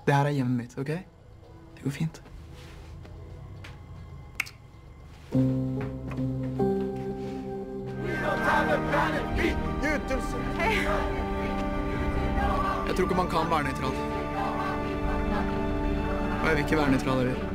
Det her hjemmet mitt, ok? Det går fint. Jeg tror ikke man kan være nøytral. Og jeg vil ikke være nøytral heller.